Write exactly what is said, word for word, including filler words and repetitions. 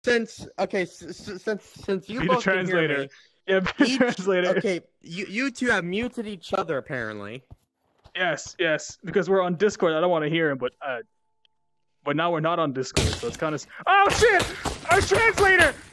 since okay, since since you Be both the can hear translator. me, Yeah, be the each, translator. okay, you you two have muted each other apparently. Yes, yes, because we're on Discord. I don't want to hear him, but uh, but now we're not on Discord, so it's kind of. Oh shit! Our translator!